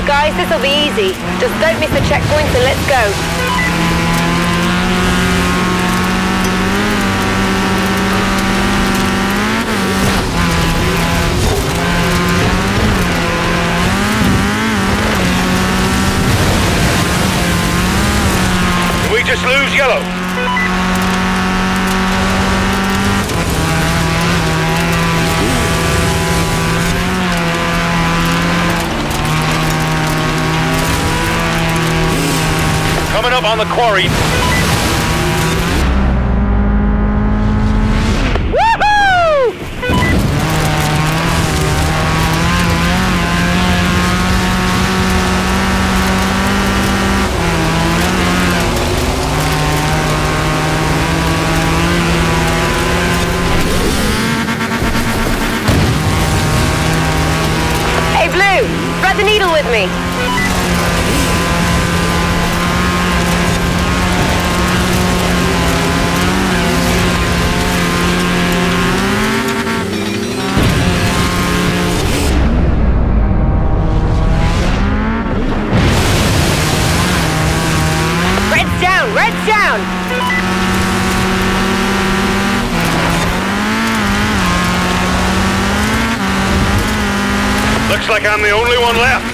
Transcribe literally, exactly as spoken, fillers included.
guys, this'll be easy. Just don't miss the checkpoints and let's go. We just lose yellow. Coming up on the quarry. Woohoo! Hey, Blue, thread the needle with me. Red's down! Looks like I'm the only one left.